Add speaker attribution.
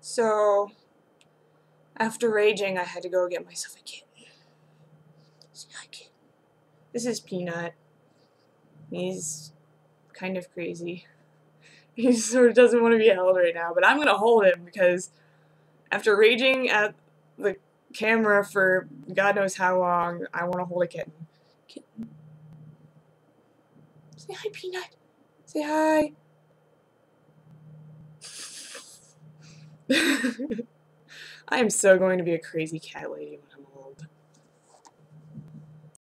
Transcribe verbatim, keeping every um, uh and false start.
Speaker 1: So, after raging, I had to go get myself a kitten. Say hi, kitten. This is Peanut. He's kind of crazy. He sort of doesn't want to be held right now, but I'm gonna hold him because after raging at the camera for God knows how long, I want to hold a kitten. Kitten. Say hi, Peanut. Say hi. I am so going to be a crazy cat lady.